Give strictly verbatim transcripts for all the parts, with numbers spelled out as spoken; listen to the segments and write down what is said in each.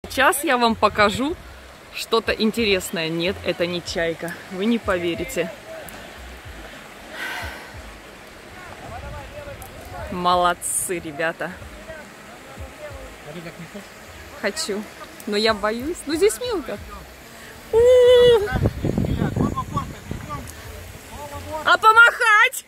Сейчас я вам покажу что-то интересное. Нет, это не чайка. Вы не поверите. Молодцы, ребята. Хочу. Но я боюсь. Ну здесь мелко. А помахать?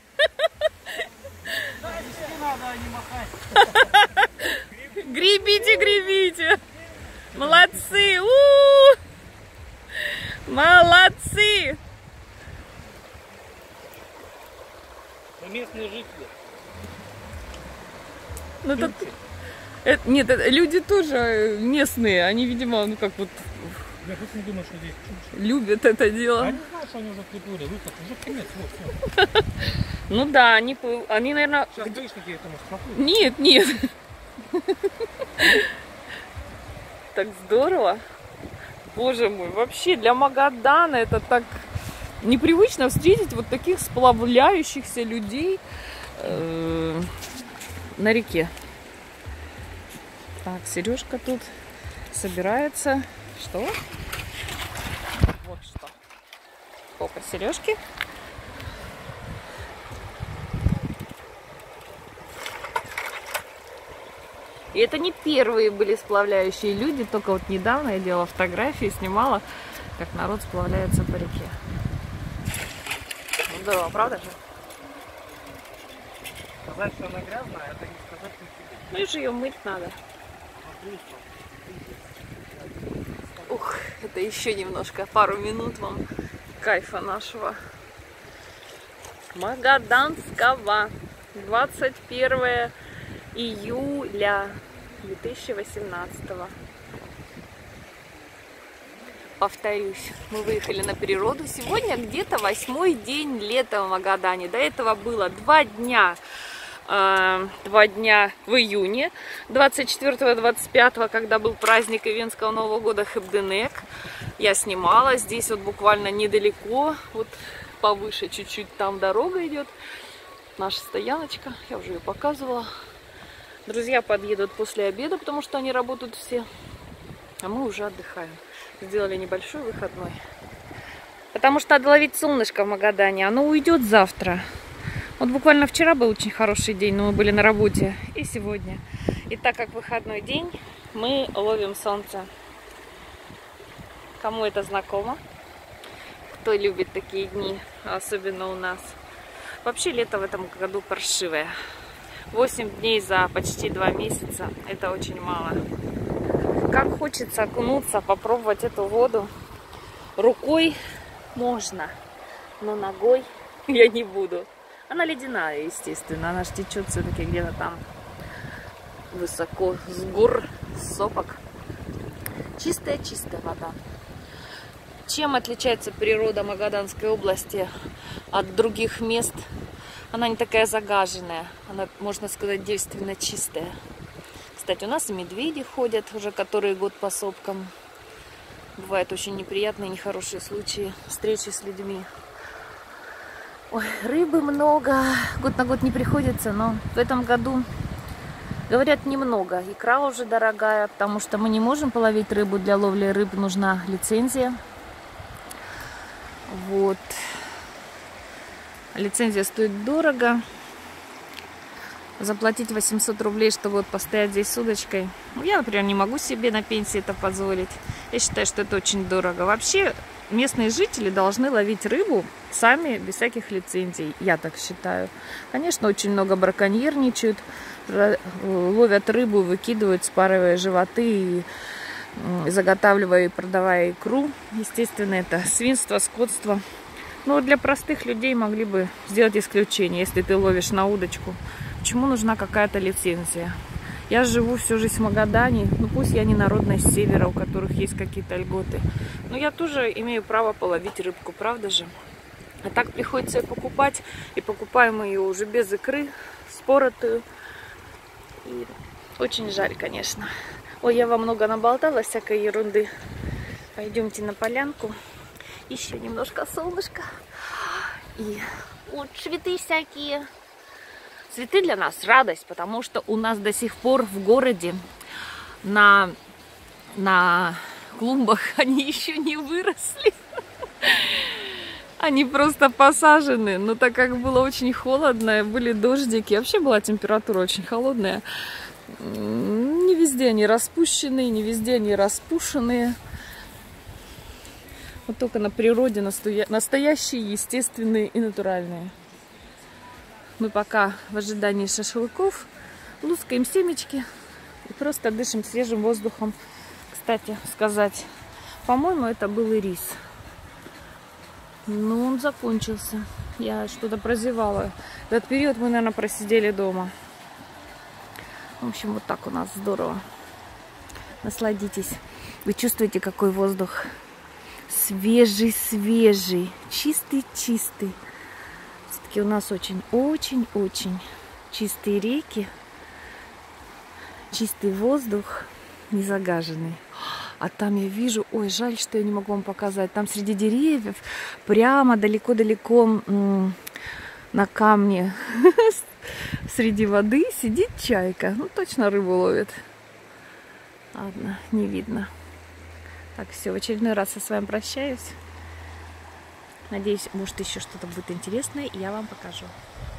Гребите, гребите. Молодцы. У-у-у. Молодцы. Местные жители. Ну, это, это, нет, это, люди тоже местные. Они, видимо, ну как вот я просто не думаю, что здесь чуть-чуть. Любят это дело. Я не знаю, что они уже приплыли. Выход уже конец. Вот, вот. Ну да, они, они наверное... Сейчас гаишники это может проплыть. Нет, нет. Так здорово. Боже мой, вообще для Магадана это так непривычно встретить вот таких сплавляющихся людей э, на реке. Так, Сережка тут собирается. Что? Вот что. Попа Сережки. И это не первые были сплавляющие люди, только вот недавно я делала фотографии, снимала, как народ сплавляется по реке. Ну, здорово, правда же? Сказать, что она грязная, это не сказать, что тебе. Ну и же ее мыть надо. Ух, это еще немножко, пару минут вам кайфа нашего магаданского. двадцать первое июля две тысячи восемнадцатого. Повторюсь, мы выехали на природу. Сегодня где-то восьмой день лета в Магадане. До этого было два дня. Два дня в июне, двадцать четвёртого — двадцать пятого, когда был праздник Ивенского Нового года Хэбденек. Я снимала здесь вот буквально недалеко, вот повыше чуть-чуть там дорога идет. Наша стояночка, я уже ее показывала. Друзья подъедут после обеда, потому что они работают все. А мы уже отдыхаем. Сделали небольшой выходной. Потому что надо ловить солнышко в Магадане. Оно уйдет завтра. Вот буквально вчера был очень хороший день, но мы были на работе. И сегодня. И так как выходной день, мы ловим солнце. Кому это знакомо? Кто любит такие дни, особенно у нас. Вообще лето в этом году паршивое. восемь дней за почти два месяца. Это очень мало. Как хочется окунуться, попробовать эту воду. Рукой можно, но ногой я не буду. Она ледяная, естественно. Она ж течет все-таки где-то там высоко, с гор, с сопок. Чистая-чистая вода. Чем отличается природа Магаданской области от других мест? Она не такая загаженная. Она, можно сказать, девственно чистая. Кстати, у нас и медведи ходят уже который год по сопкам. Бывают очень неприятные, нехорошие случаи встречи с людьми. Ой, рыбы много. Год на год не приходится, но в этом году, говорят, немного. Икра уже дорогая, потому что мы не можем половить рыбу. Для ловли рыб нужна лицензия. Вот. Лицензия стоит дорого. Заплатить восемьсот рублей, чтобы вот постоять здесь с удочкой. Я, например, не могу себе на пенсии это позволить. Я считаю, что это очень дорого. Вообще, местные жители должны ловить рыбу сами, без всяких лицензий. Я так считаю. Конечно, очень много браконьерничают. Ловят рыбу, выкидывают, спарывая животы и заготавливая и продавая икру. Естественно, это свинство, скотство. Но для простых людей могли бы сделать исключение, если ты ловишь на удочку. Почему нужна какая-то лицензия? Я живу всю жизнь в Магадане, ну пусть я не народная с севера, у которых есть какие-то льготы, но я тоже имею право половить рыбку, правда же? А так приходится ее покупать, и покупаем мы ее уже без икры, споротую. И очень жаль, конечно. Ой, я вам много наболтала всякой ерунды. Пойдемте на полянку. Еще немножко солнышка. И вот цветы всякие. Цветы для нас радость, потому что у нас до сих пор в городе на на клумбах, они еще не выросли. Они просто посажены. Но так как было очень холодно, были дождики, вообще была температура очень холодная. Не везде они распущенные, не везде они распушенные. Вот только на природе настоящие, естественные и натуральные. Мы пока в ожидании шашлыков лускаем семечки и просто дышим свежим воздухом. Кстати сказать, по-моему, это был и рис. Но он закончился. Я что-то прозевала. В этот период мы, наверное, просидели дома. В общем, вот так у нас здорово. Насладитесь. Вы чувствуете, какой воздух? Свежий-свежий. Чистый-чистый. Все-таки у нас очень-очень-очень чистые реки. Чистый воздух. Не загаженный. А там я вижу, ой, жаль, что я не могу вам показать. Там среди деревьев, прямо далеко-далеко на камне, среди воды сидит чайка. Ну, точно рыбу ловит. Ладно, не видно. Так, все, в очередной раз я с вами прощаюсь. Надеюсь, может, еще что-то будет интересное, и я вам покажу.